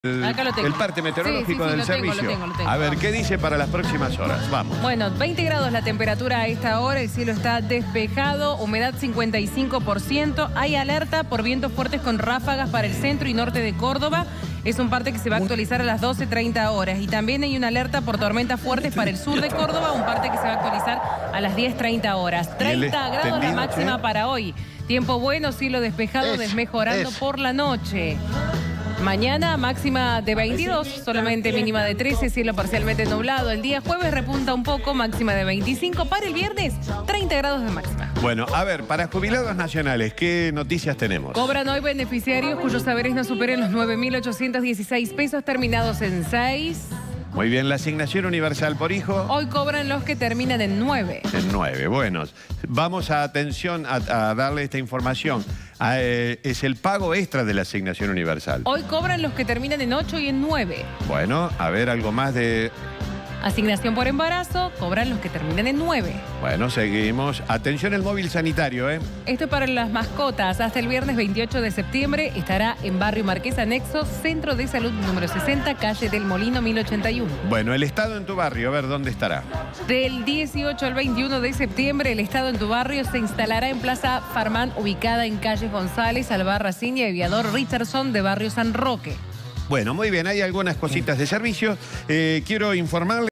Acá lo tengo. El parte meteorológico del servicio. Lo tengo. A ver, ¿qué dice para las próximas horas? Vamos. Bueno, 20 grados la temperatura a esta hora, el cielo está despejado, humedad 55%, hay alerta por vientos fuertes con ráfagas para el centro y norte de Córdoba. Es un parte que se va a actualizar a las 12:30 horas. Y también hay una alerta por tormentas fuertes para el sur de Córdoba, un parte que se va a actualizar a las 10:30 horas. 30 grados la máxima para hoy. Tiempo bueno, cielo despejado, desmejorando por la noche. Mañana máxima de 22, solamente mínima de 13, cielo parcialmente nublado. El día jueves repunta un poco, máxima de 25. Para el viernes, 30 grados de máxima. Bueno, a ver, para jubilados nacionales, ¿qué noticias tenemos? Cobran hoy beneficiarios cuyos saberes no superen los 9.816 pesos terminados en 6. Muy bien, la asignación universal por hijo. Hoy cobran los que terminan en 9. En 9, bueno. Vamos a darle esta información. Es el pago extra de la asignación universal. Hoy cobran los que terminan en 8 y en 9. Bueno, a ver, algo más de... Asignación por embarazo, cobran los que terminan en 9. Bueno, seguimos. Atención el móvil sanitario, ¿eh? Esto es para las mascotas. Hasta el viernes 28 de septiembre estará en Barrio Marqués Anexo, Centro de Salud número 60, calle del Molino 1081. Bueno, el estado en tu barrio, a ver, ¿dónde estará? Del 18 al 21 de septiembre, el estado en tu barrio se instalará en Plaza Farmán, ubicada en calle González, Albarracín y Aviador Richardson de Barrio San Roque. Bueno, muy bien, hay algunas cositas de servicio. Quiero informarle